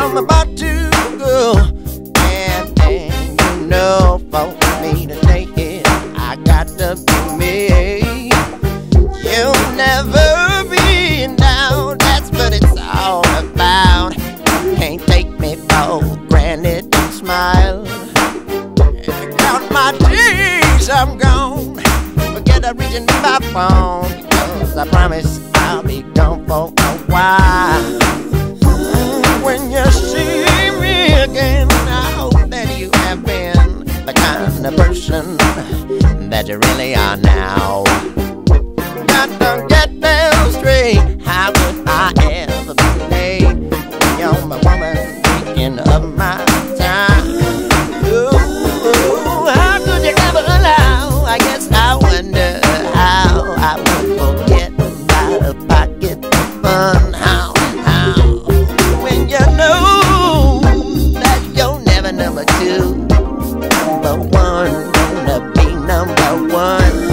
I'm about to go. And you know, for me to take it, I got to be me. You'll never be down, that's what it's all about. Can't take me for granted and smile. Count my days, I'm gone. Forget reaching my phone, because I promise I'll be gone for a while. When you see me again, I hope that you have been the kind of person that you really are now. Got to get them straight. How would I ever be late? You're my woman, taking up my time. Ooh, how could you ever allow? I guess I wonder how I would forget about a pocket of fun. How? When you know that you're never number two, number one, gonna be number one.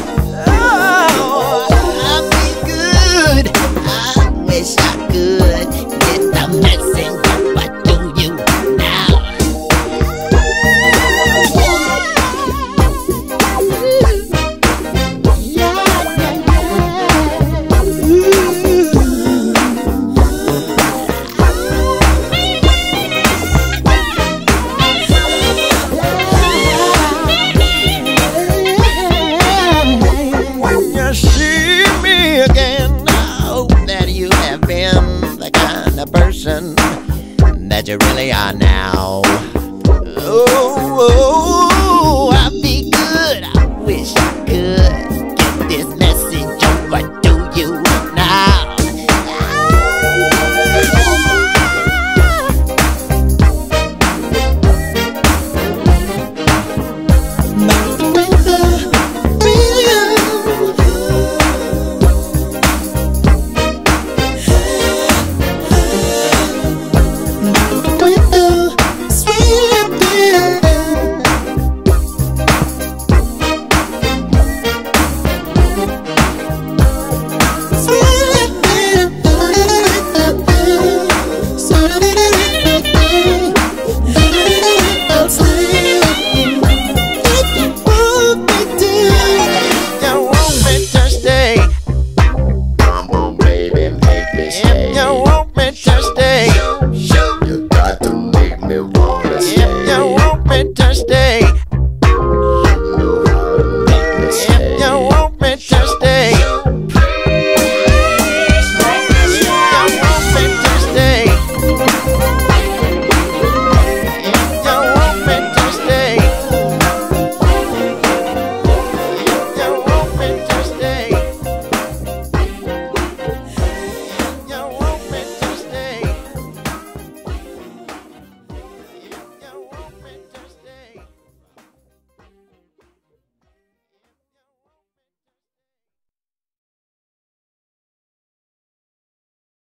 Oh, I'd be good. I wish I could get the message, but do you now? When you see me again, I hope that you have been the kind of person that you really are now. Oh, I'd be good. I wish I could